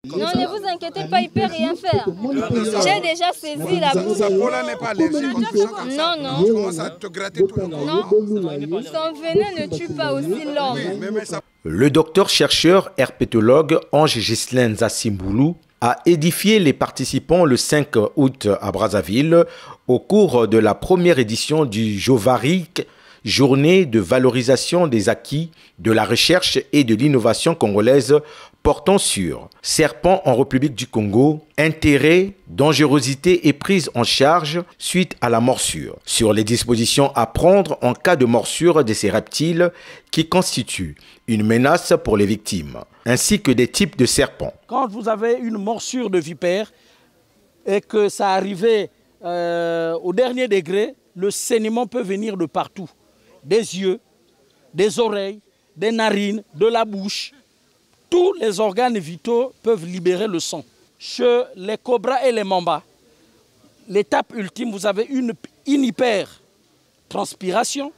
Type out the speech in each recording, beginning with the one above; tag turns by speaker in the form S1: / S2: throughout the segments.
S1: Non, ne vous inquiétez pas, il ne peut rien faire. J'ai déjà saisi la bouche.
S2: Sa peau là n'est pas légère comme ça.
S1: Non, non.
S2: Tu commences à te gratter tout le corps.
S1: Non, son venin ne tue pas aussi l'homme.
S3: Le docteur chercheur herpétologue Ange Ghislaine Zassimboulou a édifié les participants le 5 août à Brazzaville au cours de la première édition du Jovaric, journée de valorisation des acquis de la recherche et de l'innovation congolaise portant sur serpents en République du Congo, intérêt, dangerosité et prise en charge suite à la morsure, sur les dispositions à prendre en cas de morsure de ces reptiles qui constituent une menace pour les victimes, ainsi que des types de serpents.
S4: Quand vous avez une morsure de vipère et que ça arrivait au dernier degré, le saignement peut venir de partout. Des yeux, des oreilles, des narines, de la bouche. Tous les organes vitaux peuvent libérer le sang. Chez les cobras et les mambas, l'étape ultime, vous avez une hypertranspiration,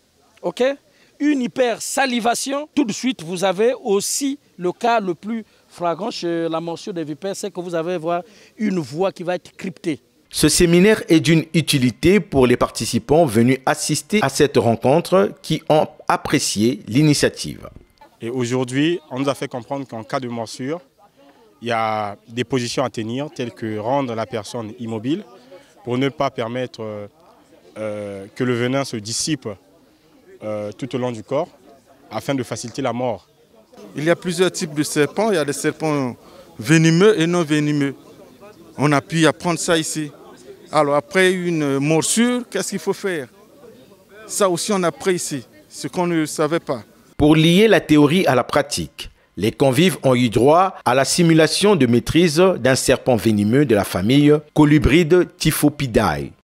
S4: une hypersalivation. Tout de suite, vous avez aussi le cas le plus flagrant chez la morsure des vipères, c'est que vous allez voir une voix qui va être cryptée.
S3: Ce séminaire est d'une utilité pour les participants venus assister à cette rencontre qui ont apprécié l'initiative.
S5: Et aujourd'hui, on nous a fait comprendre qu'en cas de morsure, il y a des positions à tenir, telles que rendre la personne immobile pour ne pas permettre que le venin se dissipe tout au long du corps, afin de faciliter la mort.
S6: Il y a plusieurs types de serpents. Il y a des serpents venimeux et non venimeux. On a pu apprendre ça ici. Alors après une morsure, qu'est-ce qu'il faut faire? Ça aussi on a appris ici, ce qu'on ne savait pas.
S3: Pour lier la théorie à la pratique, les convives ont eu droit à la simulation de maîtrise d'un serpent venimeux de la famille Colubride Typhopidae.